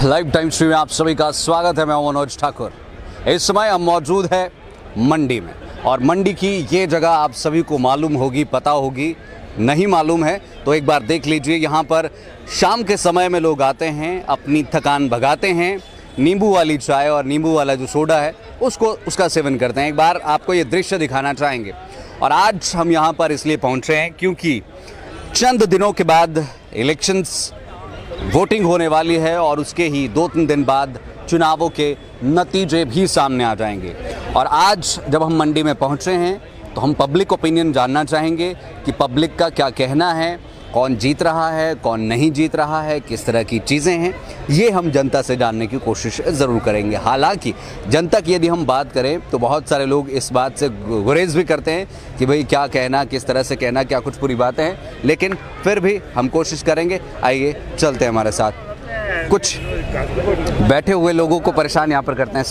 Live time stream में आप सभी का स्वागत है। मैं मनोज ठाकुर। इस समय हम मौजूद है मंडी में और मंडी की ये जगह आप सभी को मालूम होगी, पता होगी, नहीं मालूम है तो एक बार देख लीजिए। यहाँ पर शाम के समय में लोग आते हैं, अपनी थकान भगाते हैं, नींबू वाली चाय और नींबू वाला जो सोडा है उसका सेवन करते हैं। एक बार आपको ये दृश्य दिखाना चाहेंगे। और आज हम यहाँ पर इसलिए पहुँचे हैं क्योंकि चंद दिनों के बाद इलेक्शंस वोटिंग होने वाली है और उसके ही 2-3 दिन बाद चुनावों के नतीजे भी सामने आ जाएंगे। और आज जब हम मंडी में पहुंचे हैं तो हम पब्लिक ओपिनियन जानना चाहेंगे कि पब्लिक का क्या कहना है, कौन जीत रहा है, कौन नहीं जीत रहा है, किस तरह की चीज़ें हैं, ये हम जनता से जानने की कोशिश ज़रूर करेंगे। हालांकि जनता की यदि हम बात करें तो बहुत सारे लोग इस बात से गुरेज भी करते हैं कि भाई क्या कहना, किस तरह से कहना, क्या कुछ पूरी बातें हैं, लेकिन फिर भी हम कोशिश करेंगे। आइए चलते हैं हमारे साथ, कुछ बैठे हुए लोगों को परेशान यहाँ पर करते हैं।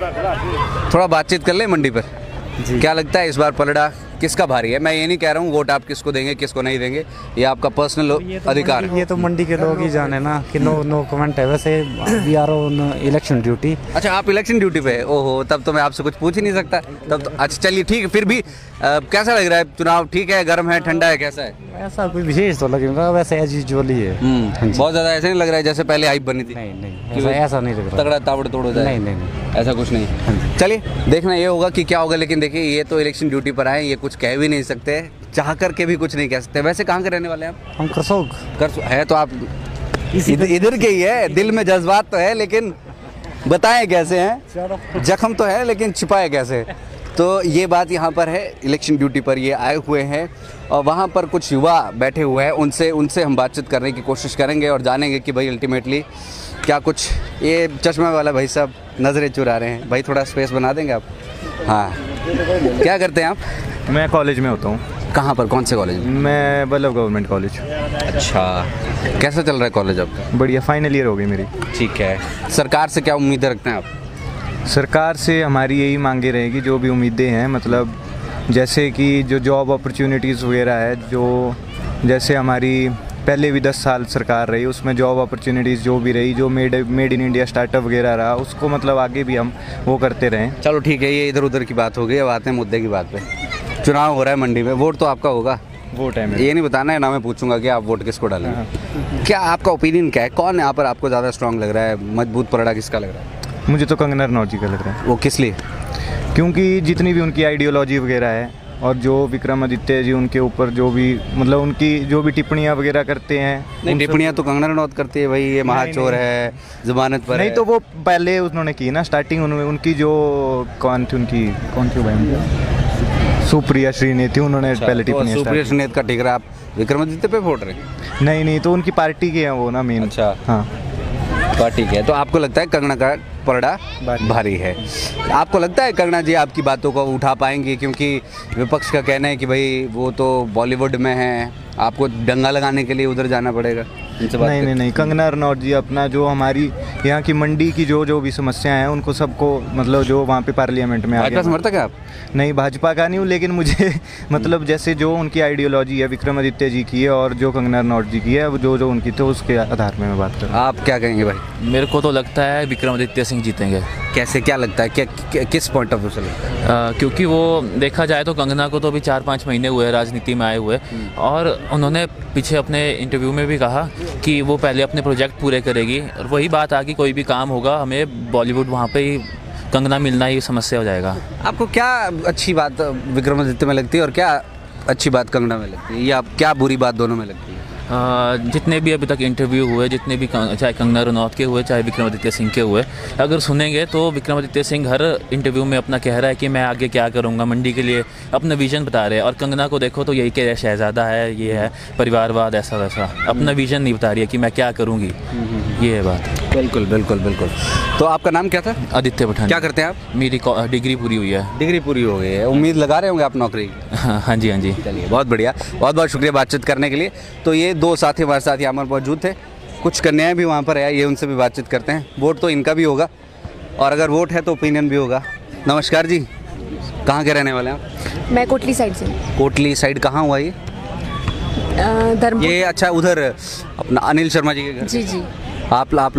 सर थोड़ा बातचीत कर लें मंडी पर। क्या लगता है इस बार पलड़ा किसका भारी है? मैं ये नहीं कह रहा हूँ वोट आप किसको देंगे किसको नहीं देंगे, ये आपका पर्सनल अधिकार है। ये तो मंडी के लोग ही जाने ना कि नो कमेंट है। वैसे we are on election duty. अच्छा, आप इलेक्शन ड्यूटी पे है? ओहो, तब तो मैं आपसे कुछ पूछ ही नहीं सकता। तब तो अच्छा चलिए ठीक है। फिर भी कैसा लग रहा है चुनाव? ठीक है, गर्म है, ठंडा है, कैसा है? ऐसा कोई विशेष तो लगेगा, वैसे एज यूजुअल ही है। बहुत ज़्यादा ऐसे नहीं लग रहा है जैसे पहले हाइप बनी थी? नहीं ऐसा नहीं लग रहा। तगड़ा ताबड़ तोड़ हो जाए? नहीं ऐसा कुछ नहीं। चलिए देखना ये होगा कि क्या होगा। लेकिन देखिए ये तो इलेक्शन ड्यूटी पर आए, ये कुछ कह भी नहीं सकते, चाह करके भी कुछ नहीं कह सकते। वैसे कहाँ के रहने वाले हैं आप? हम करसोग है तो आप इधर के ही है। दिल में जज्बात तो है लेकिन बताएं कैसे हैं, जख्म तो है लेकिन छिपाए कैसे। तो ये बात यहाँ पर है, इलेक्शन ड्यूटी पर ये आए हुए हैं और वहाँ पर कुछ युवा बैठे हुए हैं, उनसे हम बातचीत करने की कोशिश करेंगे और जानेंगे कि भाई अल्टीमेटली क्या कुछ। ये चश्मा वाला भाई साहब नज़रें चुरा रहे हैं। भाई थोड़ा स्पेस बना देंगे आप? हाँ, क्या करते हैं आप? मैं कॉलेज में होता हूँ। कहाँ पर, कौन से कॉलेज में? मैं बल्लभ गवर्नमेंट कॉलेज। अच्छा, कैसा चल रहा है कॉलेज आपका? बढ़िया, फाइनल ईयर हो गई मेरी। ठीक है। सरकार से क्या उम्मीदें रखते हैं आप? सरकार से हमारी यही मांगे रहेगी, जो भी उम्मीदें हैं, मतलब जैसे कि जो जॉब अपॉर्चुनिटीज़ वगैरह है, जो जैसे हमारी पहले भी 10 साल सरकार रही, उसमें जॉब अपॉर्चुनिटीज़ जो भी रही, जो मेड इन इंडिया स्टार्टअप वगैरह रहा, उसको मतलब आगे भी हम वो करते रहें। चलो ठीक है, ये इधर उधर की बात हो गई। अब आते हैं मुद्दे की बात पे। चुनाव हो रहा है मंडी में, वोट तो आपका होगा? वोट है मेरा। ये नहीं बताना है ना, मैं पूछूंगा कि आप वोट किसको डालेंगे। क्या आपका ओपिनियन क्या है, कौन यहाँ पर आपको ज़्यादा स्ट्रांग लग रहा है, मजबूत पलड़ा किसका लग रहा है? मुझे तो कंगना रनौत जी का लग रहा है। वो किस लिए? क्योंकि जितनी भी उनकी आइडियोलॉजी वगैरह है और जो विक्रमादित्य जी उनके ऊपर जो भी मतलब उनकी जो भी टिप्पणियां वगैरह करते हैं। नहीं, टिप्पणियां तो कंगना रनौत करती है भाई, ये महाचोर है, जमानत पर नहीं है। तो वो पहले उन्होंने की ना स्टार्टिंग, उनकी जो कौन थी भाई, सुप्रिया श्रीनेत थी, उन्होंने पहले टिप्पणी। सुप्रिया श्रीनेत का ठीक रहा, आप विक्रमादित्य पे वोट रहे? नहीं तो उनकी पार्टी के हैं वो ना मेन। अच्छा हाँ, ठीक है। तो आपको लगता है कंगना का पलड़ा भारी है? आपको लगता है कंगना जी आपकी बातों को उठा पाएंगी? क्योंकि विपक्ष का कहना है कि भाई वो तो बॉलीवुड में है, आपको दंगा लगाने के लिए उधर जाना पड़ेगा। नहीं, कंगना रनौत जी अपना जो हमारी यहाँ की मंडी की जो भी समस्याएं हैं उनको सबको मतलब जो वहाँ पे पार्लियामेंट में भाजपा समर्थक है आप? नहीं, भाजपा का नहीं हूँ, लेकिन मुझे मतलब जैसे जो उनकी आइडियोलॉजी है विक्रमादित्य जी की है और जो कंगना रनौत जी की है, वो जो उनकी थे उसके आधार में मैं बात कर रहा हूँ। आप क्या कहेंगे भाई? मेरे को तो लगता है विक्रमादित्य सिंह जीतेंगे। कैसे, क्या लगता है, किस पॉइंट ऑफ व्यू से लगता है? क्योंकि वो देखा जाए तो कंगना को तो अभी 4-5 महीने हुए राजनीति में आए हुए, और उन्होंने पीछे अपने इंटरव्यू में भी कहा कि वो पहले अपने प्रोजेक्ट पूरे करेगी, और वही बात आ कि कोई भी काम होगा हमें बॉलीवुड वहाँ पे ही कंगना मिलना ही समस्या हो जाएगा। आपको क्या अच्छी बात विक्रमादित्य में लगती है और क्या अच्छी बात कंगना में लगती है, या क्या बुरी बात दोनों में लगती है? जितने भी अभी तक इंटरव्यू हुए, जितने भी चाहे कंगना रनौत के हुए चाहे विक्रमादित्य सिंह के हुए, अगर सुनेंगे तो विक्रमादित्य सिंह हर इंटरव्यू में अपना कह रहा है कि मैं आगे क्या करूंगा, मंडी के लिए अपना विजन बता रहे हैं। और कंगना को देखो तो यही कह रहा है शहजादा है, ये है परिवारवाद, ऐसा वैसा, अपना विजन नहीं बता रही है कि मैं क्या करूँगी। ये है बात। बिल्कुल। तो आपका नाम क्या था? आदित्य पठान। क्या करते हैं आप? मेरी डिग्री पूरी हुई है। डिग्री पूरी हो गई है, उम्मीद लगा रहे होंगे आप नौकरी? हाँ जी। चलिए, बहुत बढ़िया, बहुत शुक्रिया बातचीत करने के लिए। तो ये दो साथी हमारे साथ यहाँ पर मौजूद थे, कुछ कन्याएं भी वहाँ पर है, ये उनसे भी बातचीत करते हैं। वोट तो इनका भी होगा और अगर वोट है तो ओपिनियन भी होगा। नमस्कार जी, कहाँ के रहने वाले हैं आप? मैं कोटली साइड से। कोटली साइड कहाँ हुआ ये? धर्मपुर। ये अच्छा, उधर अपना अनिल शर्मा जी के घर? जी। आप लोग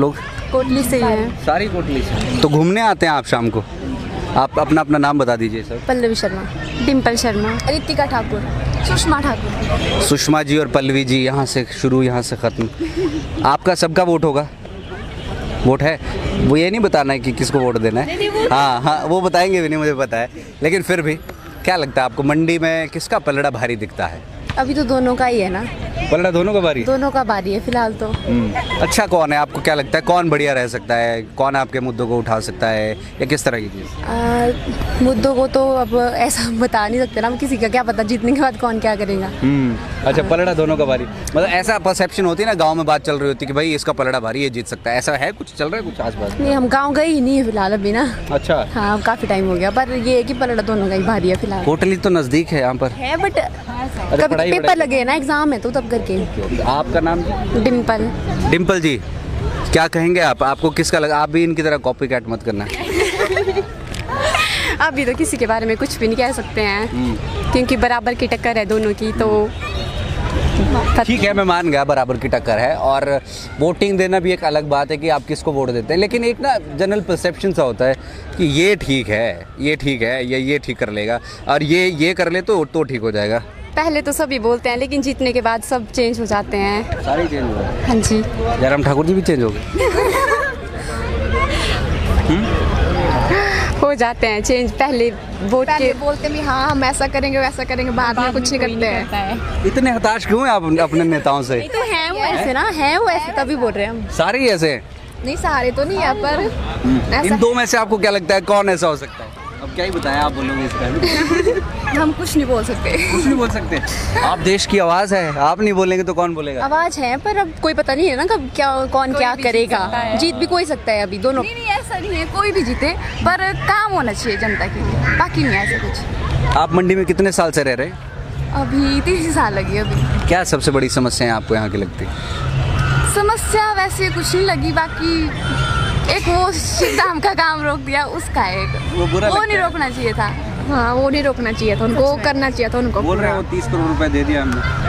कोटली से ही हैं। सारी कोटली से। तो घूमने आते हैं आप शाम को? आप अपना अपना नाम बता दीजिए सर। पल्लवी शर्मा, डिम्पल शर्मा, रितिका ठाकुर, सुषमा ठाकुर। सुषमा जी और पल्लवी जी, यहाँ से शुरू यहाँ से ख़त्म। आपका सबका वोट होगा? वोट है? वो ये नहीं बताना है कि किसको वोट देना है। हाँ हाँ, वो बताएंगे भी नहीं, मुझे पता है। लेकिन फिर भी क्या लगता है आपको, मंडी में किसका पलड़ा भारी दिखता है? अभी तो दोनों का ही है ना, पलड़ा दोनों का भारी? दोनों का भारी है फिलहाल तो। अच्छा कौन है आपको क्या लगता है, कौन बढ़िया रह सकता है, कौन आपके मुद्दों को उठा सकता है, या किस तरह की चीज़? मुद्दों को तो अब ऐसा बता नहीं सकते ना, हम किसी का क्या पता जीतने के बाद कौन क्या करेगा। अच्छा, पलड़ा दोनों का भारी, मतलब ऐसा परसेप्शन होती है ना, गांव में बात चल रही होती है कि भाई इसका पलड़ा भारी, ये जीत सकता है, ऐसा है कुछ चल रहा है कुछ आसपास? नहीं, हम गाँव गए ही नहीं है फिलहाल अभी ना। अच्छा। हाँ, काफ़ी टाइम हो गया, पर ये है कि पलड़ा दोनों का ही भारी है फिलहाल। कोटली तो नज़दीक है यहाँ पर है, बट कभी पेपर लगे ना, एग्जाम है तो तब करके। आपका नाम? डिम्पल। डिम्पल जी, क्या कहेंगे आप, आपको किसका लगा? आप भी इनकी तरह कॉपी कैट मत करना। अभी तो किसी के बारे में कुछ भी नहीं कह सकते हैं, क्योंकि बराबर की टक्कर है दोनों की। तो ठीक है, मैं मान गया बराबर की टक्कर है, और वोटिंग देना भी एक अलग बात है कि आप किसको वोट देते हैं, लेकिन एक ना जनरल परसेप्शन सा होता है कि ये ठीक है, ये ठीक है, ये ठीक कर लेगा, और ये कर ले तो ठीक हो जाएगा। पहले तो सभी बोलते हैं, लेकिन जीतने के बाद सब चेंज हो जाते हैं। सारे चेंज हो गए? हाँ जी। जयराम ठाकुर जी भी चेंज हो गए? हो जाते हैं चेंज, पहले वोट के बोलते भी हाँ हम ऐसा करेंगे वैसा करेंगे, बाद में कुछ नहीं करते हैं। इतने हताश क्यों हैं आप अपने नेताओं से? तो हैं वो ऐसे ना, हैं वो ऐसे, तभी बोल रहे हैं हम। सारे ही ऐसे हैं? नहीं, सारे तो नहीं है, पर इन दो में से आपको क्या लगता है कौन ऐसा हो सकता है? अब क्या ही बताएं, आप बोलोगे इसका? हम कुछ नहीं बोल सकते। कुछ नहीं बोल सकते? आप देश की आवाज़ है, आप नहीं बोलेंगे तो कौन बोलेगा? आवाज है, पर अब कोई पता नहीं है ना कब क्या कौन क्या करेगा। जीत भी कोई सकता है अभी दोनों। नहीं, ऐसा नहीं है, कोई भी जीते, पर काम होना चाहिए जनता के लिए, बाकी नहीं ऐसा कुछ। आप मंडी में कितने साल से रह रहे हैं? अभी 30 साल लगी। अभी क्या सबसे बड़ी समस्या है आपको यहाँ की लगती? समस्या वैसे कुछ नहीं लगी, बाकी एक वो शिवधाम का काम रोक दिया, उसका एक वो बुरा वो लगता नहीं है। रोकना चाहिए था। हाँ, वो नहीं रोकना चाहिए था उनको, वो करना चाहिए था उनको। बोल रहे हैं वो 30 करोड़ रुपए दे दिया हमने।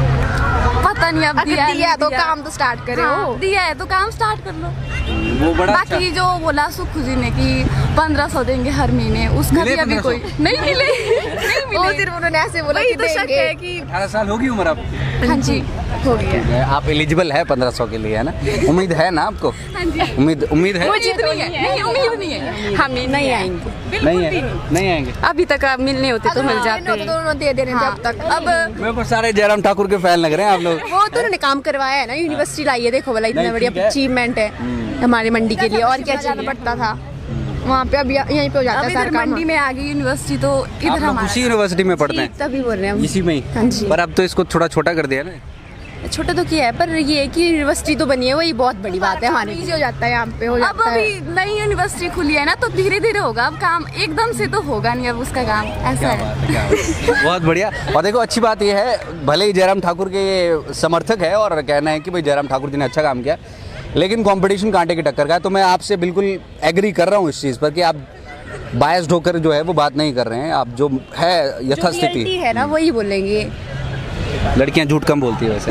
पता नहीं अब दिया दिया तो काम तो स्टार्ट करे। हाँ, दिया है तो काम स्टार्ट कर लो। वो बड़ा अच्छा। बाकी जो बोला सुखू जी ने कि 1500 देंगे हर महीने, उसका मिले भी अभी 1500? कोई नहीं मिले। नहीं मिले, वो सिर्फ उन्होंने ऐसे बोला वही कि तो शक देंगे। है कि 18 साल होगी उम्र आपकी? हाँ जी हो गया। आप एलिजिबल है 1500 के लिए, है ना? उम्मीद है ना आपको? हाँ जी। उम्मीद है? वो जीत नहीं है, नहीं उम्मीद नहीं है। हम नहीं आएंगे, नहीं है, नहीं आएंगे। अभी तक मिलने होते तो मिल जाते हैं। दोनों दे रहे हैं अब तक। अब मेरे को सारे जयराम ठाकुर के फैन लग रहे हैं आप लोग। वो तो उन्होंने काम करवाया है ना, यूनिवर्सिटी लाई है, देखो वाला इतना नहीं, बढ़िया ठीक है। अचीवमेंट है हमारे मंडी के लिए। और क्या जाना चाहिए? पड़ता था वहाँ पे, अब यहीं पे हो जाता अब है। इधर सारा मंडी में आ गई यूनिवर्सिटी, तो आप इधर लोग हमारा उसी यूनिवर्सिटी में पढ़ते हैं? तभी बोल रहे हैं हम। इसी में ही? हाँ जी। पर अब तो इसको थोड़ा छोटा कर दिया ना। छोटा तो किया है, पर ये है कि यूनिवर्सिटी तो बनी है, वही बहुत बड़ी बात है हमारे इजी लिए। हो जाता है यहाँ पे, हो जाता है। अभी नई यूनिवर्सिटी खुली है ना, तो धीरे धीरे होगा अब काम, एकदम से तो होगा नहीं अब उसका काम, ऐसा है। बहुत बढ़िया। और देखो अच्छी बात यह है, भले ही जयराम ठाकुर के ये समर्थक है और कहना है कि भाई जयराम ठाकुर जी ने अच्छा काम किया, लेकिन कंपटीशन कांटे की टक्कर का है। तो मैं आपसे बिल्कुल एग्री कर रहा हूँ इस चीज़ पर कि आप बायस्ड होकर जो है वो बात नहीं कर रहे हैं, आप जो है यथास्थिति है ना वही बोलेंगे। लड़कियां झूठ कम बोलती है वैसे।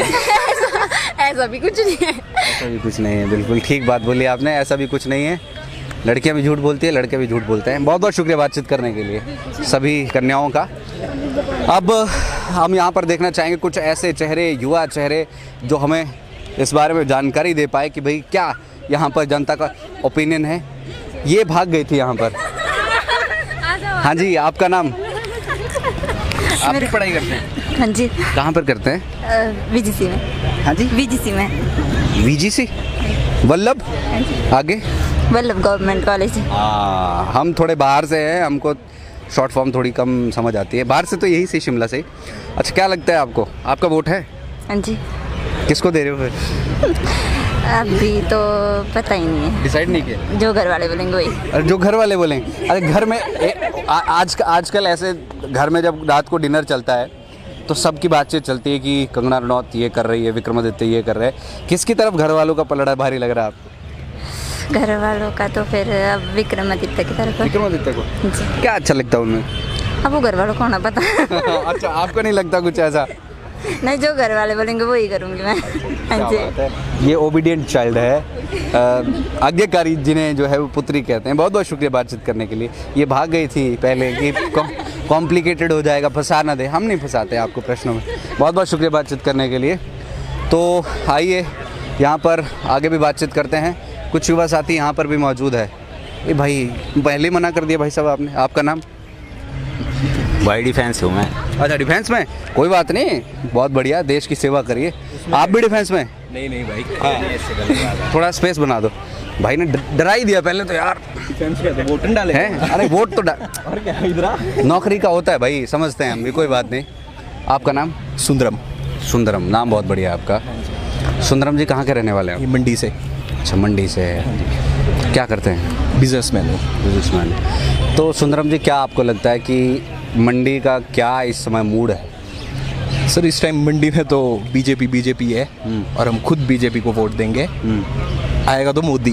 ऐसा भी कुछ नहीं है। ऐसा भी कुछ नहीं है, बिल्कुल ठीक बात बोली आपने, ऐसा भी कुछ नहीं है। लड़कियां भी झूठ बोलती है, लड़के भी झूठ बोलते हैं। बहुत बहुत शुक्रिया बातचीत करने के लिए सभी कन्याओं का। अब हम यहाँ पर देखना चाहेंगे कुछ ऐसे चेहरे, युवा चेहरे, जो हमें इस बारे में जानकारी दे पाए कि भाई क्या यहाँ पर जनता का ओपिनियन है। ये भाग गई थी यहाँ पर। हाँ जी, आपका नाम? आप भी पढ़ाई करते हैं? हाँ जी। कहाँ पर करते हैं? वीजीसी में। हाँ जी, वीजीसी में। वीजीसी वल्लभ, आगे वल्लभ गवर्नमेंट कॉलेज। हम थोड़े बाहर से हैं, हमको शॉर्ट फॉर्म थोड़ी कम समझ आती है। बाहर से तो यही से शिमला से। अच्छा, क्या लगता है आपको, आपका वोट है? हाँ जी। किसको दे रहे हो फिर? अभी तो पता ही नहीं है, डिसाइड नहीं किया? जो घर वाले बोलेंगे वही। अरे जो घर वाले बोलेंगे। अरे घर में आजकल ऐसे घर में जब रात को डिनर चलता है तो सबकी बातचीत चलती है कि कंगना रनौत ये कर रही है, विक्रमादित्य ये कर रहे हैं। किसकी तरफ घर वालों का पलड़ा भारी लग रहा है आपको? घर वालों का तो फिर अब विक्रमादित्य की तरफ। विक्रमादित्य को? जी। क्या अच्छा लगता है उनमें? अब वो घर वालों को होना पता। अच्छा, आपको नहीं लगता कुछ ऐसा? नहीं, जो घर वाले बोलेंगे वही करूँगी मैं। हाँ जी। ये ओबीडियंट चाइल्ड है, आज्ञाकारी जिन्हें जो है वो पुत्री कहते हैं। बहुत बहुत शुक्रिया बातचीत करने के लिए। ये भाग गई थी पहले कि कॉम्प्लिकेटेड हो जाएगा, फंसा ना दे। हम नहीं फंसाते आपको प्रश्नों में। बहुत बहुत शुक्रिया बातचीत करने के लिए। तो आइए यहाँ पर आगे भी बातचीत करते हैं। कुछ युवा साथी यहाँ पर भी मौजूद है। ये भाई पहले मना कर दिया भाई साहब आपने। आपका नाम? भाई डिफेंस हूँ मैं। अच्छा, डिफेंस में? कोई बात नहीं, बहुत बढ़िया, देश की सेवा करिए। आप भी डिफेंस में? नहीं भाई। हाँ। थोड़ा स्पेस बना दो। भाई ने डरा ही दिया पहले तो यार। डिफेंस का तो वोट डाले हैं? अरे वोट तो और क्या इधर नौकरी का होता है भाई, समझते हैं हम भी, कोई बात नहीं। आपका नाम? सुंदरम। सुंदरम, नाम बहुत बढ़िया आपका। सुंदरम जी कहाँ के रहने वाले हैं? मंडी से। अच्छा, मंडी से है। क्या करते हैं? बिजनेसमैन हूँ। बिजनेसमैन। तो सुंदरम जी, क्या आपको लगता है कि मंडी का क्या इस समय मूड है? सर इस टाइम मंडी में तो बीजेपी है और हम खुद बीजेपी को वोट देंगे। आएगा तो मोदी।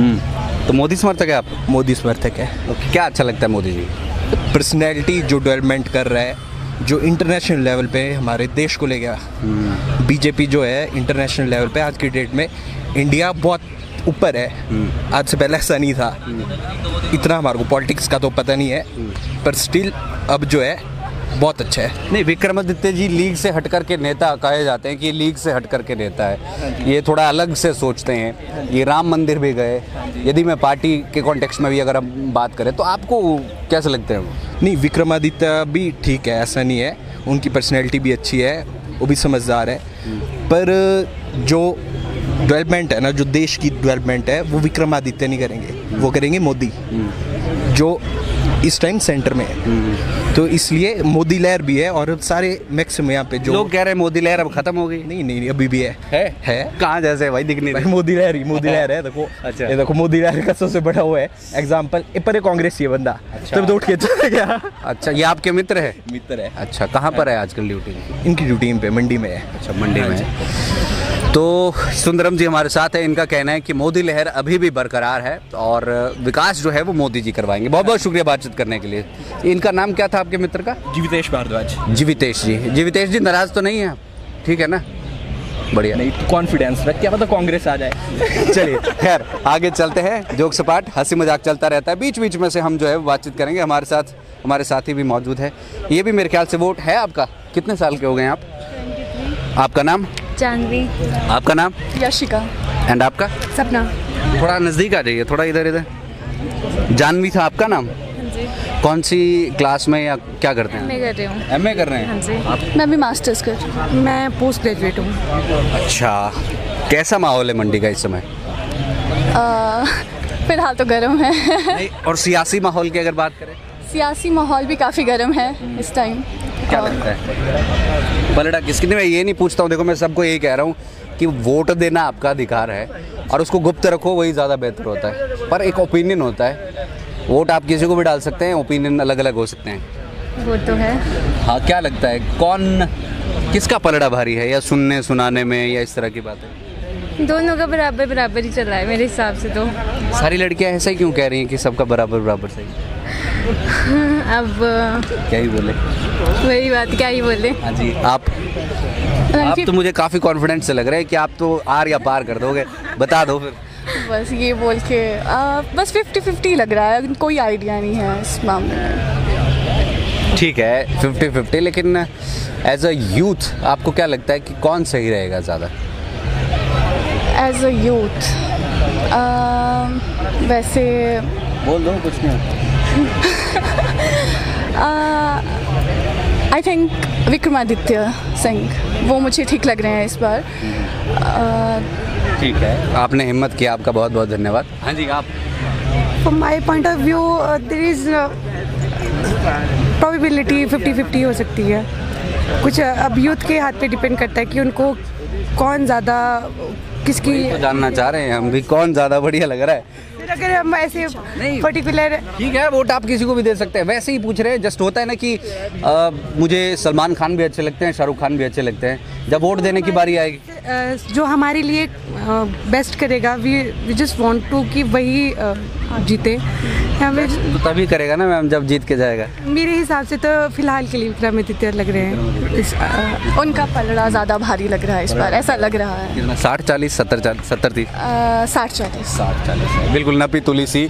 तो मोदी समर्थक है आप? मोदी समर्थक है। क्या अच्छा लगता है मोदी जी? पर्सनैलिटी जो डेवलपमेंट कर रहा है, जो इंटरनेशनल लेवल पे हमारे देश को ले गया। बीजेपी जो है इंटरनेशनल लेवल पे आज की डेट में इंडिया बहुत ऊपर है। आज से पहले ऐसा नहीं था। इतना हमारे को पॉलिटिक्स का तो पता नहीं है, पर स्टिल अब जो है बहुत अच्छा है। नहीं, विक्रमादित्य जी लीग से हट कर के नेता कहे जाते हैं कि ये लीग से हट कर के नेता है, ये थोड़ा अलग से सोचते हैं। ये राम मंदिर भी गए। यदि मैं पार्टी के कॉन्टेक्स्ट में भी अगर हम बात करें तो आपको कैसे लगते हैं वो? नहीं, विक्रमादित्य भी ठीक है, ऐसा नहीं है। उनकी पर्सनैलिटी भी अच्छी है, वो भी समझदार है। पर जो डेवलपमेंट है ना, जो देश की डेवलपमेंट है, वो विक्रमादित्य नहीं करेंगे, वो करेंगे मोदी, जो इस टाइम सेंटर में है। तो इसलिए मोदी लहर भी है और सारे मैक्सिमम यहाँ पे जो लोग कह रहे हैं मोदी लहर अब खत्म हो गई। नहीं अभी भी है। कहाँ जैसे भाई दिख नहीं भाई रही? मोदी लहर है। देखो अच्छा। ये देखो मोदी लहर का सबसे बड़ा वो है एग्जाम्पल। पर कांग्रेस ये बंदा तब तो उठ के चला गया। अच्छा, ये आपके मित्र है? मित्र है। अच्छा, कहाँ पर है आजकल ड्यूटी? इनकी ड्यूटी पे मंडी में है। अच्छा, मंडी में है। तो सुंदरम जी हमारे साथ है। इनका कहना है कि मोदी लहर अभी भी बरकरार है और विकास जो है वो मोदी जी करवाएंगे। बहुत बहुत शुक्रिया बातचीत करने के लिए। इनका नाम क्या था आपके मित्र का? जीवितेश भारद्वाज। जीवितेश जी। जीवितेश जी, नाराज तो नहीं है आप? ठीक है ना? बढ़िया। नहीं, कॉन्फिडेंस रख, क्या पता कांग्रेस आ जाए। चलिए, खैर आगे चलते हैं। जोक सपाट हंसी मजाक चलता रहता है, बीच बीच में से हम जो है बातचीत करेंगे। हमारे साथ हमारे साथी भी मौजूद है। ये भी मेरे ख्याल से वोट है आपका। कितने साल के हो गए आप? आपका नाम? जानवी। आपका नाम? यशिका। एंड आपका? सपना। थोड़ा नज़दीक आ जाइए, थोड़ा इधर। जानवी था आपका नाम? जी। कौन सी क्लास में या क्या करते हैं? मैं कर रही हूँ। एमए कर रहे हैं? हाँ जी। आप? मैं भी मास्टर्स कर रही हूँ। मैं पोस्ट ग्रेजुएट हूँ। अच्छा, कैसा माहौल है मंडी का इस समय? फिलहाल तो गर्म है। नहीं, और सियासी माहौल की अगर बात करें? सियासी माहौल भी काफ़ी गर्म है इस टाइम। क्या लगता है पलड़ा किसकी? मैं ये नहीं पूछता हूँ, देखो मैं सबको यही कह रहा हूँ कि वोट देना आपका अधिकार है और उसको गुप्त रखो, वही ज़्यादा बेहतर होता है। पर एक ओपिनियन होता है, वोट आप किसी को भी डाल सकते हैं, ओपिनियन अलग अलग हो सकते हैं। वो तो है। हाँ, क्या लगता है कौन किसका पलड़ा भारी है, या सुनने सुनाने में, या इस तरह की बात है? दोनों का बराबर ही चल रहा है मेरे हिसाब से तो। सारी लड़कियाँ ऐसा ही क्यों कह रही हैं कि सबका बराबर सही? अब क्या ही बोले, वही बात, क्या ही बोले। हाँ जी। आप तो मुझे काफ़ी कॉन्फिडेंस से लग रहा है कि आप तो आर या पार कर दोगे। बता दो फिर। बस ये बोल के बस 50-50 लग रहा है, कोई आइडिया नहीं है इस मामले में। ठीक है, 50-50, लेकिन एज अ यूथ आपको क्या लगता है कि कौन सही रहेगा ज़्यादा? एज अ यूथ वैसे बोल दो, कुछ नहीं। आई थिंक विक्रमादित्य सिंह, वो मुझे ठीक लग रहे हैं इस बार। ठीक है, आपने हिम्मत किया, आपका बहुत बहुत धन्यवाद। हाँ जी, आप? From my point of view, there is probability 50-50 हो सकती है। कुछ अब यूथ के हाथ पे डिपेंड करता है कि उनको कौन ज़्यादा किसकी तो जानना चाह रहे हैं हम भी, कौन ज़्यादा बढ़िया लग रहा है। अगर हम ऐसे पर्टिकुलर ठीक है, वोट आप किसी को भी दे सकते हैं, वैसे ही पूछ रहे हैं। जस्ट होता है ना कि मुझे सलमान खान भी अच्छे लगते हैं, शाहरुख खान भी अच्छे लगते हैं, जब वोट देने की बारी आएगी जो हमारे लिए बेस्ट करेगा, वी जस्ट वांट टू कि वही जीते। हमें तो तभी करेगा ना मैम जब जीत के जाएगा। मेरे हिसाब से तो फिलहाल के लिए विक्रमादित्य लग रहे हैं। उनका पलड़ा ज़्यादा भारी लग रहा है इस बार, ऐसा लग रहा है। कितना 60-40 70-30 60-40 60-40 बिल्कुल नपी तुली सी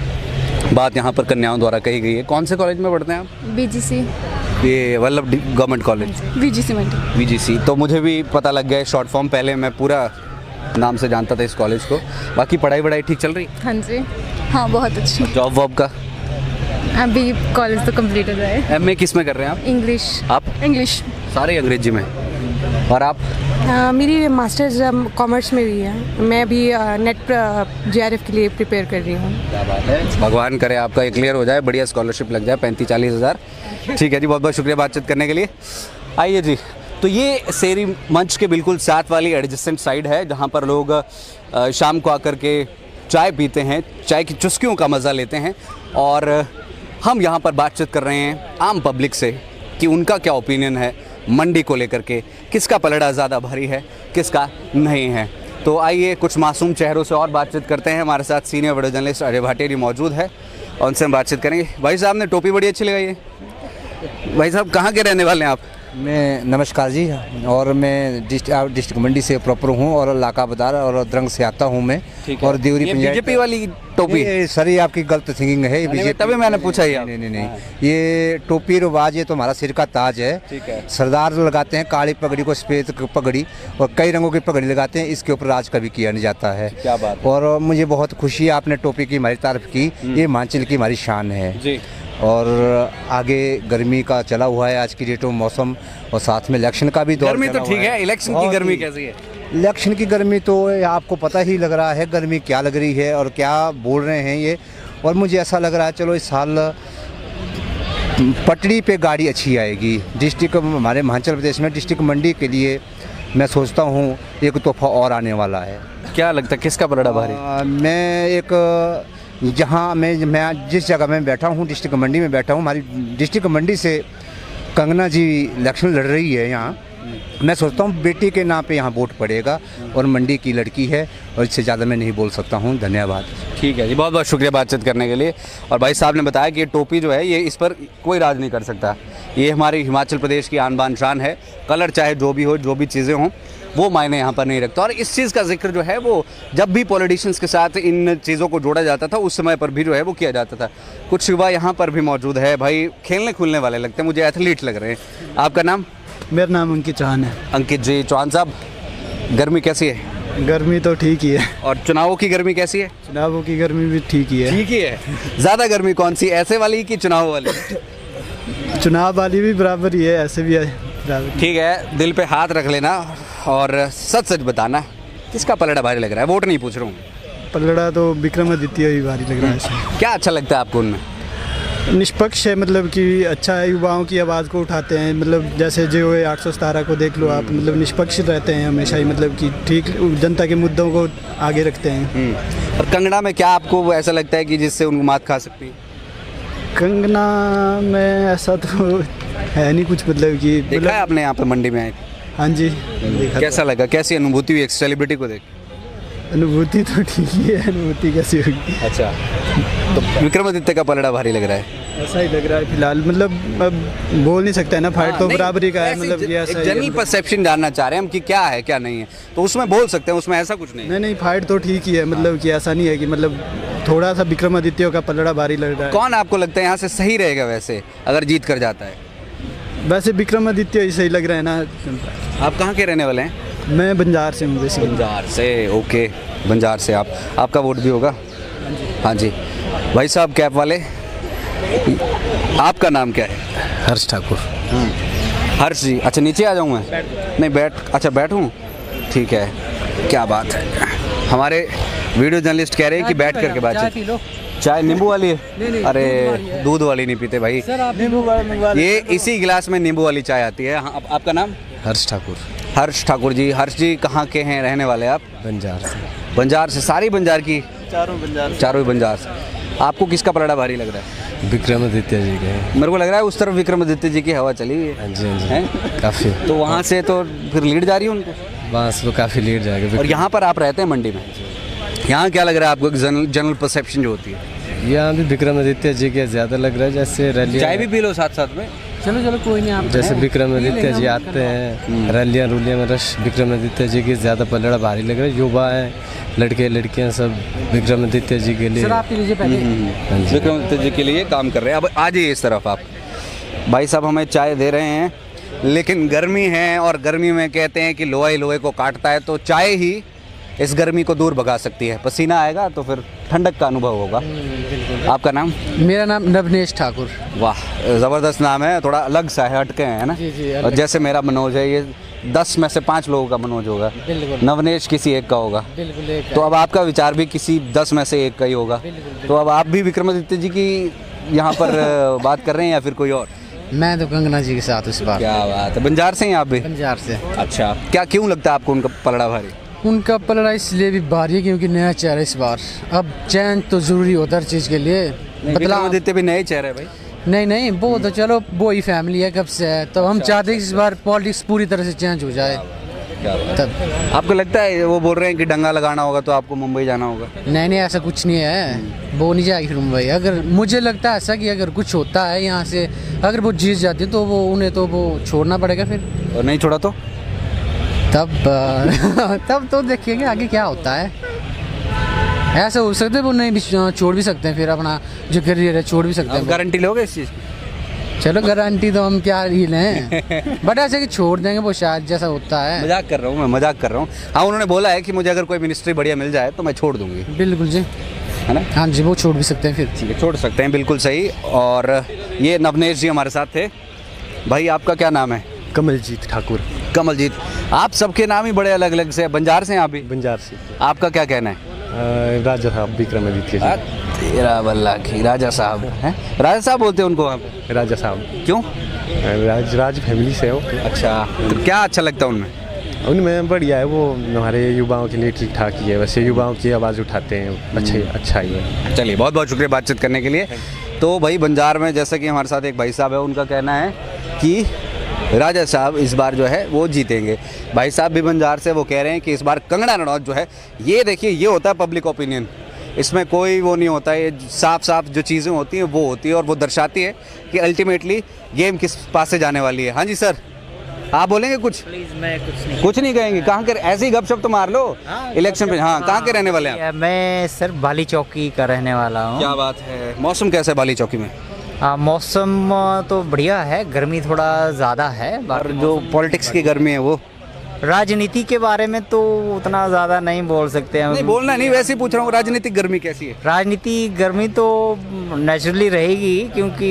बात यहाँ पर कन्याओं द्वारा कही गई है। कौन से कॉलेज में पढ़ते हैं आप? BGC ये Vallabh government college VGC Mandi. VGC, तो मुझे भी पता लग गया शॉर्ट फॉर्म, पहले मैं पूरा नाम से जानता था इस कॉलेज को। बाकी पढ़ाई वढ़ाई ठीक चल रही? हाँ जी, हाँ बहुत अच्छी। जॉब वॉब का? अभी कॉलेज तो कंप्लीट हो गया है। MA किस में कर रहे हैं आप? इंग्लिश। आप? इंग्लिश। सारे अंग्रेजी में। और आप? मेरी मास्टर्स कॉमर्स में हुई है। मैं अभी नेट JRF के लिए प्रिपेयर कर रही हूँ। क्या बात है, भगवान करे आपका ये क्लियर हो जाए, बढ़िया स्कॉलरशिप लग जाए 35-40 हज़ार। ठीक है जी, बहुत बहुत शुक्रिया बातचीत करने के लिए। आइए जी, तो ये शेरी मंच के बिल्कुल साथ वाली एडजेसेंट साइड है जहाँ पर लोग शाम को आकर के चाय पीते हैं, चाय की चुस्कियों का मज़ा लेते हैं। और हम यहाँ पर बातचीत कर रहे हैं आम पब्लिक से कि उनका क्या ओपिनियन है मंडी को लेकर के, किसका पलड़ा ज़्यादा भारी है, किसका नहीं है। तो आइए कुछ मासूम चेहरों से और बातचीत करते हैं। हमारे साथ senior video journalist Ajay Bhatia ji मौजूद है और उनसे हम बातचीत करेंगे। भाई साहब ने टोपी बड़ी अच्छी लगाई है। भाई साहब कहाँ के रहने वाले हैं आप? मैं नमस्कार जी, और मैं डिस्ट्रिक्ट मंडी से प्रॉपर हूँ और इलाका बदार और द्रंग से आता हूँ मैं। और देवरी बीजेपी वाली टोपी? सर ये आपकी गलत थिंकिंग है, बीजेपी तभी मैंने पूछा ही। नहीं, ये टोपी रिवाज, ये तो हमारा सिर का ताज है। ठीक है। सरदार लगाते हैं काली पगड़ी को, सफेद पगड़ी और कई रंगों की पगड़ी लगाते हैं, इसके ऊपर राज कभी किया नहीं जाता है। क्या बात। और मुझे बहुत खुशी है आपने टोपी की हमारी तारीफ की, ये हिमाचल की हमारी शान है जी। और आगे गर्मी का चला हुआ है आज की डेट में मौसम, और साथ में इलेक्शन का भी दौर। गर्मी तो ठीक है, इलेक्शन की गर्मी कैसी है? इलेक्शन की गर्मी तो आपको पता ही लग रहा है गर्मी क्या लग रही है और क्या बोल रहे हैं ये। और मुझे ऐसा लग रहा है चलो इस साल पटड़ी पे गाड़ी अच्छी आएगी। डिस्ट्रिक्ट हमारे हिमाचल प्रदेश में डिस्ट्रिक्ट मंडी के लिए मैं सोचता हूँ एक तोहफा और आने वाला है। क्या लगता है किसका पलड़ा भारी? मैं एक जहाँ मैं जिस जगह में बैठा हूँ डिस्ट्रिक्ट मंडी में बैठा हूँ, हमारी डिस्ट्रिक्ट मंडी से कंगना जी इलेक्शन लड़ रही है यहाँ। मैं सोचता हूँ बेटी के नाम पे यहाँ वोट पड़ेगा और मंडी की लड़की है, और इससे ज़्यादा मैं नहीं बोल सकता हूँ। धन्यवाद। ठीक है जी, बहुत बहुत शुक्रिया बातचीत करने के लिए। और भाई साहब ने बताया कि ये टोपी जो है ये इस पर कोई राज नहीं कर सकता, ये हमारी हिमाचल प्रदेश की आन बान शान है। कलर चाहे जो भी हो, जो भी चीज़ें हों, वो मायने यहाँ पर नहीं रखता। और इस चीज़ का जिक्र जो है वो जब भी पॉलिटिशियंस के साथ इन चीज़ों को जोड़ा जाता था उस समय पर भी जो है वो किया जाता था। कुछ युवा यहाँ पर भी मौजूद है, भाई खेलने खुलने वाले लगते हैं, मुझे एथलीट लग रहे हैं। आपका नाम? मेरा नाम अंकित चौहान है। अंकित जी चौहान साहब, गर्मी कैसी है? गर्मी तो ठीक ही है। और चुनावों की गर्मी कैसी है? चुनावों की गर्मी भी ठीक ही है। ठीक ही है। ज़्यादा गर्मी कौन सी, ऐसे वाली कि चुनाव वाली? चुनाव वाली भी बराबर ही है, ऐसे भी है बराबर। ठीक है, दिल पे हाथ रख लेना और सच सच बताना किसका पलड़ा भारी लग रहा है। वोट नहीं पूछ रहा हूँ। पलड़ा तो विक्रमादित्य ही भारी लग रहा है। क्या अच्छा लगता है आपको उनमें? निष्पक्ष है, मतलब कि अच्छा है, युवाओं की आवाज़ को उठाते हैं। मतलब जैसे जो है 817 को देख लो आप, मतलब निष्पक्ष रहते हैं हमेशा ही, मतलब कि ठीक जनता के मुद्दों को आगे रखते हैं। और कंगना में क्या आपको ऐसा लगता है कि जिससे उनको मात खा सकती है? कंगना में ऐसा तो है नहीं कुछ, मतलब कि देखा है आपने यहाँ पे मंडी में आए? हाँ जी। कैसा लगा, कैसी अनुभूति हुई एक सेलिब्रिटी को देख? अनुभूति तो ठीक ही है, अनुभूति कैसी होगी। अच्छा, तो विक्रमादित्य का पलड़ा भारी लग रहा है? ऐसा ही लग रहा है फिलहाल, मतलब अब बोल नहीं सकता है ना, फाइट तो बराबरी का है। मतलब ये ऐसा जनरल परसेप्शन जानना चाह रहे हैं हम कि क्या है क्या नहीं है, तो उसमें बोल सकते हैं, उसमें ऐसा कुछ नहीं। नहीं, फाइट तो ठीक ही है, मतलब कि ऐसा नहीं है कि मतलब थोड़ा सा विक्रमादित्य का पलड़ा भारी लग रहा है। कौन आपको लगता है यहाँ से सही रहेगा वैसे अगर जीत कर जाता है? वैसे विक्रमादित्य ही सही लग रहा है ना। आप कहाँ के रहने वाले हैं? मैं बंजार से हूँ। बंजार से, ओके, बंजार से। आपका वोट भी होगा? हाँ जी। भाई साहब कैप वाले, आपका नाम क्या है? हर्ष ठाकुर। हर्ष जी, अच्छा नीचे आ जाऊँ मैं? नहीं अच्छा बैठूँ, ठीक है, क्या बात है। हमारे वीडियो जर्नलिस्ट कह रहे हैं कि बैठ करके बातचीत। चाय नींबू वाली है? अरे दूध वाली नहीं पीते भाई सर आप, नींबू वाली। ये इसी गिलास में नींबू वाली चाय आती है। हाँ, आपका नाम? हर्ष ठाकुर। हर्ष ठाकुर जी। हर्ष जी कहाँ के हैं, रहने वाले आप? बंजार से। बंजार से, सारी बंजार की चारों ही बंजार से। आपको किसका पलड़ा भारी लग रहा है? विक्रमादित्य जी के। मेरे को लग रहा है उस तरफ विक्रमादित्य जी की हवा चली हुई है। हाँ जी, हाँ जी, काफ़ी। तो वहाँ से तो फिर लीड जा रही है उनको? वहाँ से तो काफ़ी लीड जाएगा। और यहाँ पर आप रहते हैं मंडी में, यहाँ क्या लग रहा है आपको, जनरल परसेप्शन जो होती है? यहाँ भी विक्रमादित्य जी के ज़्यादा लग रहा है। जैसे रैली, चाय भी पी लो साथ साथ में। चलो कोई नहीं, आप जैसे विक्रमादित्य जी आते हैं रैलियाँ में रश विक्रमादित्य जी की ज़्यादा पलड़ा भारी लग रहा है। युवा हैं, लड़के लड़कियाँ सब विक्रमादित्य जी के लिए, विक्रमादित्य जी के लिए काम कर रहे हैं। अब आ जाइए इस तरफ। आप भाई साहब हमें चाय दे रहे हैं, लेकिन गर्मी है और गर्मी में कहते हैं कि लोहा ही लोहे को काटता है, तो चाय ही इस गर्मी को दूर भगा सकती है। पसीना आएगा तो फिर ठंडक का अनुभव होगा। आपका नाम? मेरा नाम नवनेश ठाकुर। वाह, ज़बरदस्त नाम है, थोड़ा अलग सा है, हटके हैं ना। और जैसे मेरा मनोज है, ये 10 में से 5 लोगों का मनोज होगा, नवनेश किसी एक का होगा। तो अब आपका विचार भी किसी 10 में से एक का ही होगा। तो अब आप भी विक्रमादित्य जी की यहाँ पर बात कर रहे हैं या फिर कोई और? मैं तो कंगना जी के साथ इस बार। क्या बात है, बंजार से हैं आप भी? बंजार से। अच्छा, क्या क्यों लगता है आपको उनका पलड़ा भारी? उनका पलड़ा इसलिए भी भारी है क्योंकि नया चेहरा इस बार। अब चैन तो जरूरी होता है हर चीज़ के लिए। विक्रमादित्य भी नए चेहरे भाई। नहीं, वो तो चलो वो ही फैमिली है कब से है, तो हम चाहते हैं कि इस बार पॉलिटिक्स पूरी तरह से चेंज हो जाए। तब आपको लगता है वो बोल रहे हैं कि दंगा लगाना होगा तो आपको मुंबई जाना होगा? नहीं, ऐसा कुछ नहीं है, वो नहीं जाएगी फिर मुंबई। अगर मुझे लगता है ऐसा कि अगर कुछ होता है यहाँ से, अगर वो जीत जाती तो वो उन्हें तो वो छोड़ना पड़ेगा फिर। और नहीं छोड़ा तो तब तो देखिएगा आगे क्या होता है। ऐसा हो सकता है वो नहीं भी छोड़ भी सकते हैं, फिर अपना जो करियर है छोड़ भी सकते हैं। गारंटी लोगे इस चीज़ की? चलो गारंटी तो हम क्या ही लें, बट ऐसे कि छोड़ देंगे वो शायद, जैसा होता है। मजाक कर रहा हूँ, मैं मजाक कर रहा हूँ। हाँ, उन्होंने बोला है कि मुझे अगर कोई मिनिस्ट्री बढ़िया मिल जाए तो मैं छोड़ दूंगी। बिल्कुल जी, है ना? हाँ जी, वो छोड़ भी सकते हैं फिर। ठीक है, छोड़ सकते हैं, बिल्कुल सही। और ये नवनेश जी हमारे साथ थे। भाई आपका क्या नाम है? कमलजीत ठाकुर। कमलजीत, आप सबके नाम ही बड़े अलग अलग से। बंजार से हैं आप भी? बंजार से। आपका क्या कहना है? राजा साहब विक्रमादित्य जी। तेरा बल्ला की राजा साहब हैं? राजा साहब बोलते हैं उनको? राजा साहब क्यों? राज फैमिली से हो। अच्छा, तो क्या अच्छा लगता है उनमें? उनमें बढ़िया है, वो हमारे युवाओं के लिए ठीक ठाक ही है। वैसे युवाओं की आवाज़ उठाते हैं, अच्छा ही है। चलिए, बहुत बहुत शुक्रिया बातचीत करने के लिए। तो भाई बंजार में जैसा कि हमारे साथ एक भाई साहब है, उनका कहना है कि राजा साहब इस बार जो है वो जीतेंगे। भाई साहब भी बंजार से, वो कह रहे हैं कि इस बार कंगना रनौत जो है, ये देखिए ये होता है पब्लिक ओपिनियन, इसमें कोई वो नहीं होता है। ये साफ जो चीज़ें होती हैं वो होती है और वो दर्शाती है कि अल्टीमेटली गेम किस पास से जाने वाली है। हाँ जी सर, आप बोलेंगे कुछ? प्लीज, मैं कुछ नहीं कहेंगे? कहाँ के, ऐसे ही गपशप तो मार लो इलेक्शन पे। हाँ, कहाँ के रहने वाले हैं? मैं सर बाली चौकी का रहने वाला हूँ। क्या बात है, मौसम कैसा है बाली चौकी में? मौसम तो बढ़िया है, गर्मी थोड़ा ज़्यादा है। और जो पॉलिटिक्स की गर्मी है वो, राजनीति के बारे में तो उतना ज़्यादा नहीं बोल सकते हैं। नहीं बोलना नहीं, वैसे ही पूछ रहा हूँ, राजनीतिक गर्मी कैसी है? राजनीति गर्मी तो नेचुरली रहेगी, क्योंकि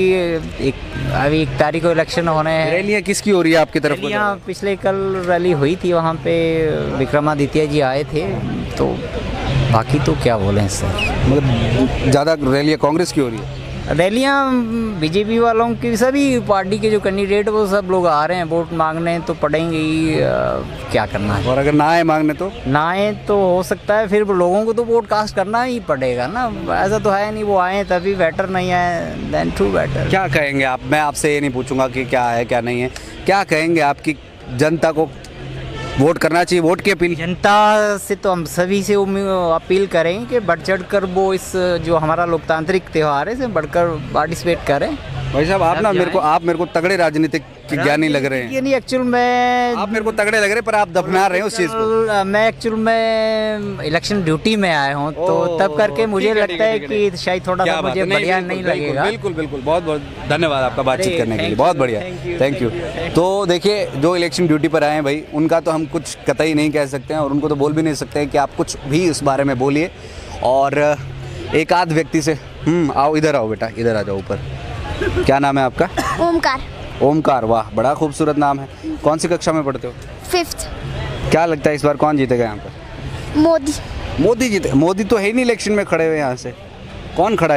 अभी 1 तारीख को इलेक्शन होने हैं। रैलियाँ किसकी हो रही है आपकी तरफ? रैलियाँ पिछले कल रैली हुई थी, वहाँ पे विक्रमादित्य जी आए थे। तो बाकी तो क्या बोलें सर, मतलब ज़्यादा रैलियाँ कांग्रेस की हो रही है? रैलियाँ बीजेपी वालों की, सभी पार्टी के जो कैंडिडेट वो सब लोग आ रहे हैं वोट मांगने, तो पड़ेंगे ही, क्या करना है। और अगर ना आए मांगने तो? ना आए तो हो सकता है फिर लोगों को तो वोट कास्ट करना ही पड़ेगा ना। ऐसा तो है नहीं वो आए तभी बेटर, नहीं आए देन टू बेटर। क्या कहेंगे आप? मैं आपसे ये नहीं पूछूंगा कि क्या है क्या नहीं है, क्या कहेंगे आपकी जनता को वोट करना चाहिए? वोट की अपील जनता से तो हम सभी से अपील करें कि बढ़ चढ़ कर वो इस जो हमारा लोकतांत्रिक त्यौहार है, इसमें बढ़कर पार्टिसिपेट करें। भाई साहब आप मेरे को तगड़े राजनीतिक ज्ञानी लग रहे हैं। ये नहीं, एक्चुअल में आप मेरे को तगड़े लग रहे हैं, पर आप दफना रहे हैं उस चीज़ को। मैं एक्चुअल में इलेक्शन ड्यूटी में आया हूँ, तो तब करके मुझे लगता है कि शायद थोड़ा सा मुझे बढ़िया नहीं लगेगा। बिल्कुल, बहुत बहुत धन्यवाद आपका बातचीत करने के लिए, बहुत बढ़िया, थैंक यू। तो देखिए, जो इलेक्शन ड्यूटी पर आए हैं भाई, उनका तो हम कुछ कतई नहीं कह सकते हैं और उनको तो बोल भी नहीं सकते हैं कि आप कुछ भी इस बारे में बोलिए। और एक आध व्यक्ति से आओ, इधर आओ बेटा, इधर आ जाओ ऊपर। क्या नाम है आपका? ओमकार। ओमकार, वाह बड़ा खूबसूरत नाम है। कौन सी कक्षा में पढ़ते हो? 5th। क्या लगता है इस बार कौन जीतेगा यहाँ पर? मोदी। मोदी जीते? मोदी तो है ही नहीं इलेक्शन में खड़े हुए। यहाँ से कौन खड़ा है?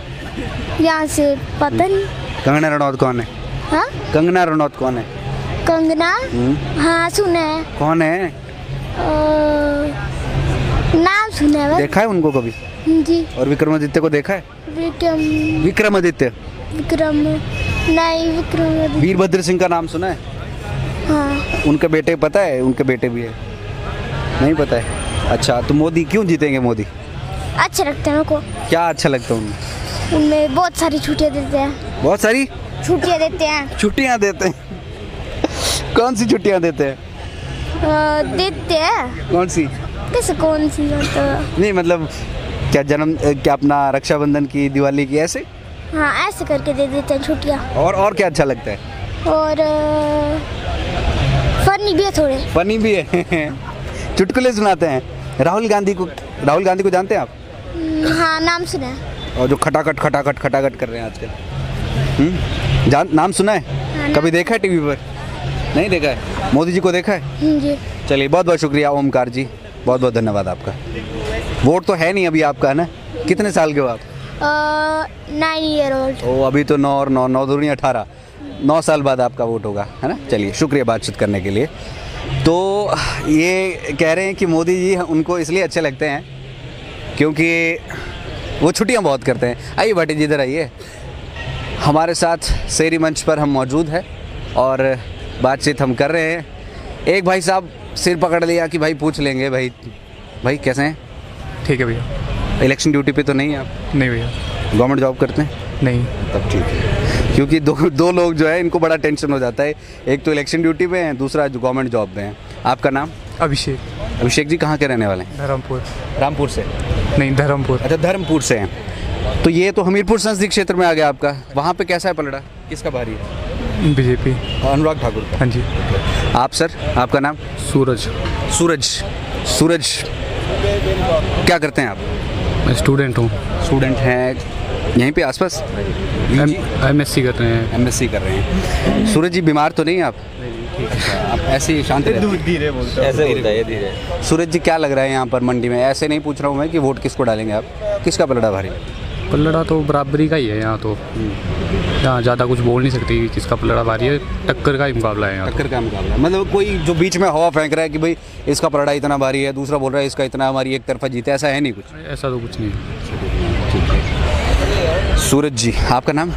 यहाँ से पता नहीं। कंगना रनौत कौन है? हाँ? कंगना रनौत कौन है? कंगना? हाँ सुना है। कौन है? नाम सुना है देखा है उनको कभी? जी। और विक्रमादित्य को देखा है? विक्रमादित्य नहीं, विक्रमादित्य। वीरभद्र सिंह का नाम सुना है? हाँ। उनके बेटे पता है? उनके बेटे भी है? नहीं पता है। अच्छा, तो मोदी क्यों जीतेंगे? मोदी अच्छे लगते हैं मेरे को। क्या अच्छा लगता है उनमें? उनमें बहुत सारी छुट्टियाँ देते हैं। बहुत सारी छुट्टियाँ देते हैं। छुट्टियाँ देते हैं? कौन सी छुट्टियाँ देते हैं? देते हैं। कौन सी? कैसे कौन सी मतलब? नहीं मतलब क्या अपना रक्षाबंधन की, दिवाली की, ऐसे? हाँ, ऐसे करके दे देते हैं छुट्टियाँ। और क्या अच्छा लगता है? और फनी भी है थोड़े। फनी भी है। चुटकुले सुनाते हैं। राहुल गांधी को जानते हैं आप? हाँ, नाम सुना है। और जो खटाखट कर रहे हैं आजकल, नाम सुना है? हाँ, कभी देखा है टीवी पर? नहीं देखा है। मोदी जी को देखा है? जी। चलिए, बहुत बहुत शुक्रिया ओमकार जी, बहुत बहुत धन्यवाद आपका। वोट तो है नहीं अभी आपका, है ना? कितने साल के हो आप? 9 ईयर ओल्ड। ओ, अभी तो 9 और 9 दूनी 18, 9 साल बाद आपका वोट होगा, है ना? चलिए, शुक्रिया बातचीत करने के लिए। तो ये कह रहे हैं कि मोदी जी उनको इसलिए अच्छे लगते हैं क्योंकि वो छुट्टियां बहुत करते हैं। आइए भाटी जी, इधर आइए। हमारे साथ शहरी मंच पर हम मौजूद हैं और बातचीत हम कर रहे हैं। एक भाई साहब सिर पकड़ लिया कि भाई पूछ लेंगे। भाई कैसे हैं? ठीक है भैया। इलेक्शन ड्यूटी पे तो नहीं है आप? नहीं भैया। गवर्नमेंट जॉब करते हैं? नहीं। तब ठीक है, क्योंकि दो लोग जो है इनको बड़ा टेंशन हो जाता है। एक तो इलेक्शन ड्यूटी पे हैं, दूसरा जो गवर्नमेंट जॉब में है। आपका नाम? अभिषेक जी कहाँ के रहने वाले हैं? रामपुर से? नहीं, धर्मपुर। अच्छा, धर्मपुर से हैं। तो ये तो हमीरपुर संसदीय क्षेत्र में आ गया आपका। वहाँ पे कैसा है पलड़ा? किसका भारी है? बीजेपी। अनुराग ठाकुर। हाँ जी। आप सर, आपका नाम? सूरज। क्या करते हैं आप? मैं स्टूडेंट हूँ। स्टूडेंट हैं यहीं पे आसपास? MSc कर रहे हैं। सूरज जी, बीमार तो नहीं आप? आप ऐसे ही शांत धीरे बोलते हैं। ऐसे होता है धीरे। सूरज जी, क्या लग रहा है यहाँ पर मंडी में? ऐसे नहीं पूछ रहा हूँ मैं कि वोट किसको डालेंगे आप। किसका पलड़ा भारी? पलड़ा तो बराबरी का ही है यहाँ तो। यहाँ ज़्यादा कुछ बोल नहीं सकती किसका पलड़ा भारी है। टक्कर का ही मुकाबला है यहाँ। टक्कर का मुकाबला मतलब कोई जो बीच में हवा फेंक रहा है कि भाई इसका पलड़ा इतना भारी है, दूसरा बोल रहा है इसका इतना, हमारी एक तरफा जीते, ऐसा है नहीं कुछ? ऐसा तो कुछ नहीं है। सूरज जी, आपका नाम?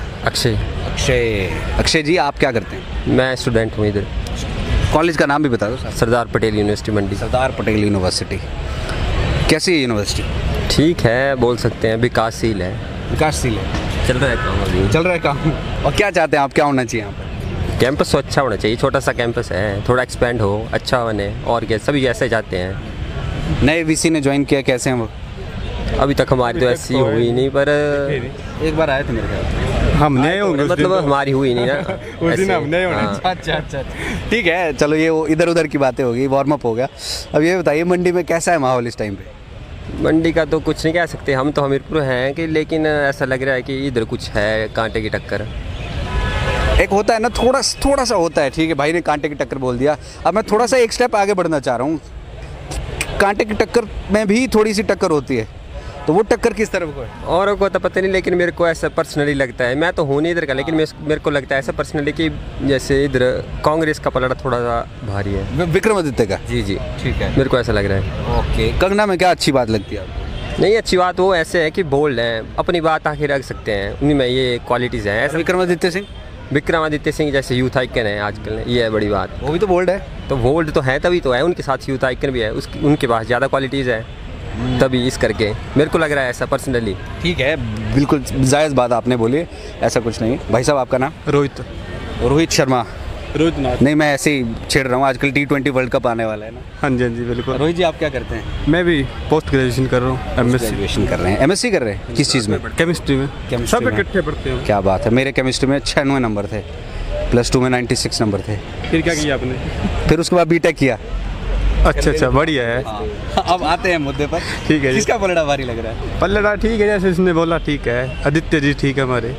अक्षय जी, आप क्या करते हैं? मैं स्टूडेंट हूँ इधर। कॉलेज का नाम भी बता दो। सरदार पटेल यूनिवर्सिटी मंडी। सरदार पटेल यूनिवर्सिटी कैसी है यूनिवर्सिटी? ठीक है, बोल सकते हैं विकासशील है। चल रहा है काम। और क्या चाहते हैं आप, क्या होना चाहिए यहाँ पर? कैंपस तो अच्छा होना चाहिए। छोटा सा कैंपस है, थोड़ा एक्सपेंड हो, अच्छा बने। और क्या, सभी ऐसे चाहते हैं। नए वीसी ने ज्वाइन किया, कैसे हैं वो? अभी तक हमारी तो ऐसी हुई नहीं, पर एक बार आए थे मेरे ख्याल। हम नए होंगे, मतलब हमारी हुई नहीं ना। उस दिन हम नए होंगे। अच्छा, ठीक है, चलो ये वो इधर उधर की बातें हो गई, वार्म अप हो गया। अब ये बताइए, मंडी में कैसा है माहौल इस टाइम पे? मंडी का तो कुछ नहीं कह सकते, हम तो हमीरपुर हैं कि, लेकिन ऐसा लग रहा है कि इधर कुछ है, कांटे की टक्कर। एक होता है ना, थोड़ा सा होता है। ठीक है, भाई ने कांटे की टक्कर बोल दिया। अब मैं थोड़ा सा एक स्टेप आगे बढ़ना चाह रहा हूँ। कांटे की टक्कर में भी थोड़ी सी टक्कर होती है, तो वो टक्कर किस तरफ को है? औरों को तो पता नहीं, लेकिन मेरे को ऐसा पर्सनली लगता है। मैं तो हूँ नहीं इधर का, लेकिन मेरे को लगता है ऐसा पर्सनली कि जैसे इधर कांग्रेस का पलड़ा थोड़ा सा भारी है। विक्रमादित्य का? जी, ठीक है, मेरे को ऐसा लग रहा है। ओके, कंगना में क्या अच्छी बात लगती है आपको? नहीं, अच्छी बात वो ऐसे है कि बोल्ड हैं, अपनी बात आखिर रख सकते हैं, उन्हीं में ये क्वालिटीज़ हैं। ऐसा विक्रमादित्य सिंह जैसे यूथ आइकन है आजकल, ये है बड़ी बात। वो भी तो बोल्ड है। तो बोल्ड तो है, तभी तो है, उनके साथ यूथ आइकन भी है, उनके पास ज़्यादा क्वालिटीज़ है, तभी इस करके मेरे को लग रहा है ऐसा पर्सनली। ठीक है, बिल्कुल जायज़ बात आपने बोली, ऐसा कुछ नहीं। भाई साहब, आपका नाम? रोहित शर्मा। नहीं, मैं ऐसे ही छेड़ रहा हूँ, आजकल T20 वर्ल्ड कप आने वाला है ना। हाँ जी बिल्कुल। रोहित जी, आप क्या करते हैं? मैं भी पोस्ट ग्रेजुएशन कर रहा हूँ। MSc कर रहे हैं। MSc कर रहे हैं किस चीज़ में? केमिस्ट्री में। सब इकट्ठे पढ़ते हैं। क्या बात है, मेरे केमिस्ट्री में 96 नंबर थे, +2 में 96 नंबर थे। फिर क्या किया आपने? फिर उसके बाद B.Tech किया। अच्छा, बढ़िया है। अब आते हैं मुद्दे पर। ठीक है, किसका पलड़ा भारी लग रहा है? पलड़ा ठीक है, जैसे इसने बोला ठीक है। आदित्य जी ठीक है हमारे,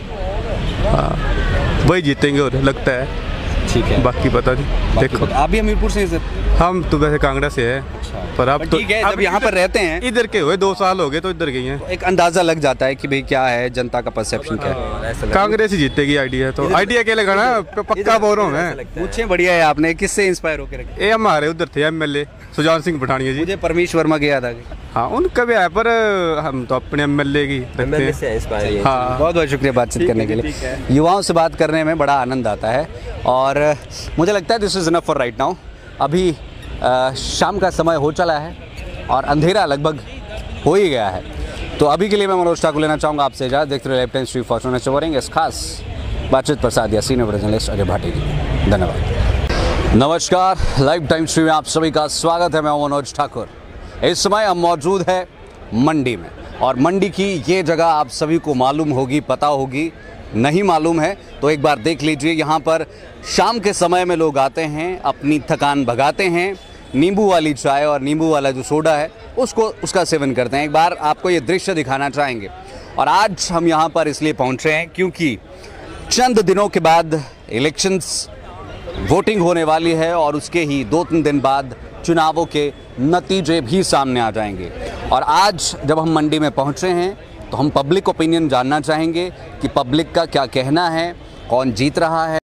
हाँ वही जीतेंगे और लगता है। ठीक है, बाकी पता नहीं। देखो, आप भी हमीरपुर से हैं? हम तो वैसे कांगड़ा से है। पर आप तो ठीक है, जब यहाँ पर रहते हैं, इधर के हुए 2 साल हो गए तो इधर गई हैं, एक अंदाजा लग जाता है कि भाई क्या है, जनता का परसेप्शन क्या है। कांग्रेस ही जीतेगी। आइडिया तो आइडिया क्या लगा ना, पक्का बोल रहा हूँ मैं। पूछे, बढ़िया है। आपने किससे इंस्पायर होकर रखे? ये हमारे उधर थे MLA सुजान सिंह पठानिया जी। मुझे परमेश वर्मा के याद आ गई। हाँ उनका भी है, पर हम तो अपने एमएलए की रखते हैं। हाँ बहुत बहुत शुक्रिया बातचीत करने के लिए। युवाओं से बात करने में बड़ा आनंद आता है और मुझे लगता है this is enough for right now. अभी शाम का समय हो चला है और अंधेरा लगभग हो ही गया है, तो अभी के लिए मैं मनोज ठाकुर लेना चाहूँगा आपसे इजाज़त। देखते रहिए लाइव टाइम्स टीवी फॉर्चूनर से वरेंगे इस खास बातचीत प्रसाद या सीनियर जर्नलिस्ट अजय भाटी की। धन्यवाद। नमस्कार, लाइव टाइम्स टीवी में आप सभी का स्वागत है। मैं मनोज ठाकुर। इस समय हम मौजूद है मंडी में और मंडी की ये जगह आप सभी को मालूम होगी, पता होगी, नहीं मालूम है तो एक बार देख लीजिए। यहाँ पर शाम के समय में लोग आते हैं, अपनी थकान भगाते हैं, नींबू वाली चाय और नींबू वाला जो सोडा है उसका सेवन करते हैं। एक बार आपको ये दृश्य दिखाना चाहेंगे। और आज हम यहाँ पर इसलिए पहुँचे हैं क्योंकि चंद दिनों के बाद इलेक्शंस, वोटिंग होने वाली है और उसके ही 2-3 दिन बाद चुनावों के नतीजे भी सामने आ जाएंगे। और आज जब हम मंडी में पहुँचे हैं तो हम पब्लिक ओपिनियन जानना चाहेंगे कि पब्लिक का क्या कहना है, कौन जीत रहा है।